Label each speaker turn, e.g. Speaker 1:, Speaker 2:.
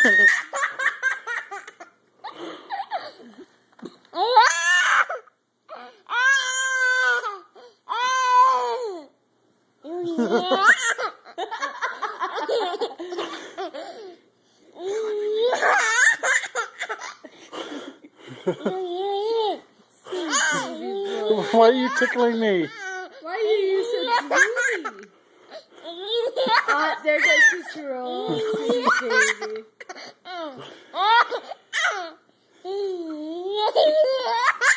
Speaker 1: Why are you tickling me?
Speaker 2: Why are you so moody? There goes his roll. Sweet baby.